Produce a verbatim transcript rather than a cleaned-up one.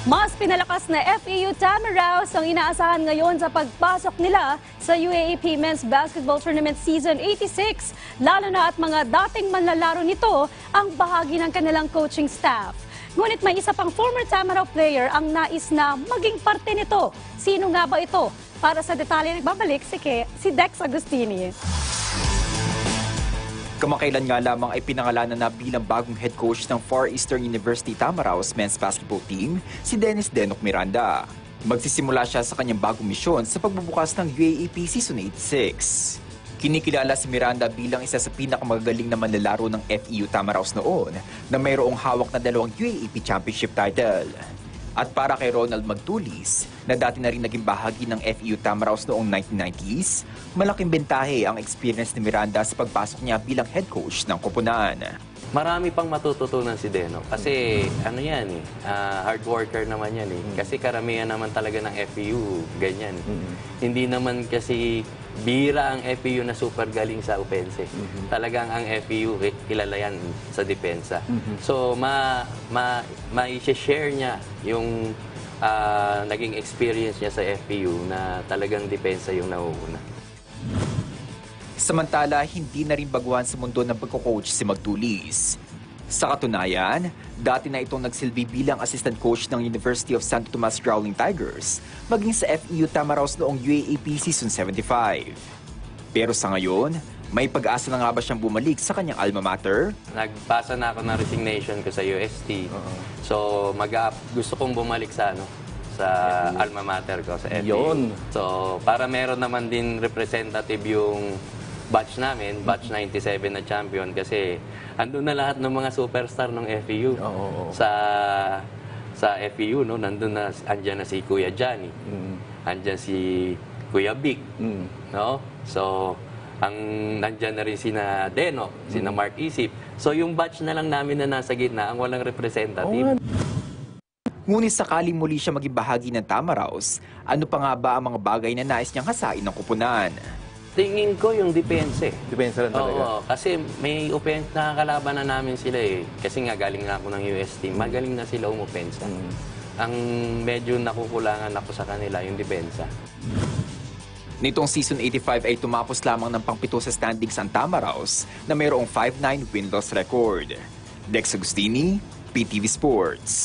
Mas pinalakas na F E U Tamaraws ang inaasahan ngayon sa pagpasok nila sa U A A P Men's Basketball Tournament Season eighty-six, lalo na at mga dating manlalaro nito ang bahagi ng kanilang coaching staff. Ngunit may isa pang former Tamaraw player ang nais na maging parte nito. Sino nga ba ito? Para sa detalye, nagbabalik si, Ke, si Dex Agustini. Kamakailan nga lamang ay pinangalanan na bilang bagong head coach ng Far Eastern University Tamaraws men's basketball team, si Dennis Denok Miranda. Magsisimula siya sa kanyang bagong misyon sa pagbubukas ng U A A P Season eighty-six. Kinikilala si Miranda bilang isa sa pinakamagagaling na manlalaro ng F E U Tamaraws noon na mayroong hawak na dalawang U A A P Championship title. At para kay Ronald Magtulis, na dati na rin naging bahagi ng F E U Tamaraws noong nineteen nineties, malaking bentahe ang experience ni Miranda sa pagpasok niya bilang head coach ng koponan. Marami pang matututunan si Deno kasi ano yan eh, uh, hard worker naman yan eh. Kasi karamihan naman talaga ng F E U, ganyan. Mm-hmm. Hindi naman kasi bira ang F E U na super galing sa opense. Mm-hmm. Talagang ang F E U kilala yan sa depensa. Mm-hmm. So ma ma ma-share niya yung uh, naging experience niya sa F E U na talagang depensa yung nauuna. Samantala, hindi na rin baguhan sa mundo ng pagko-coach si Magtulis. Sa katunayan, dati na itong nagsilbi bilang assistant coach ng University of Santo Tomas Growling Tigers, maging sa F E U Tamaraws noong U A A P Season seventy-five. Pero sa ngayon, may pag-asa na nga ba siyang bumalik sa kanyang alma mater? Nagpasa na ako ng resignation ko sa U S T. Uh-huh. So, mag gusto kong bumalik sa ano, sa F E U. Alma mater ko, sa F E U. Yun. So, para meron naman din representative yung batch namin, batch ninety-seven na champion kasi andun na lahat ng mga superstar ng F E U. Oh, oh, oh. Sa sa F E U, no, nandun na, andyan na si Kuya Johnny, mm. andyan si Kuya Vic, mm. no? So, ang nandyan na rin sina Deno, mm. sina Mark Isip. So, yung batch na lang namin na nasa gitna, ang walang representative. Oh, ngunit sakaling muli siya maging bahagi ng Tamaraws, ano pa nga ba ang mga bagay na nais niyang hasain ng koponan? Tingin ko yung depense. Depense lang talaga. Oo, kasi may open na kalaban na namin sila eh. Kasi nga galing nga ako ng U S T, magaling na sila umupensa. Mm. Ang medyo nakukulangan ako sa kanila yung depensa. Nitong Season eighty-five ay tumapos lamang ng pangpito sa standings ang Tamaraws na mayroong five nine win-loss record. Dex Agustini, P T V Sports.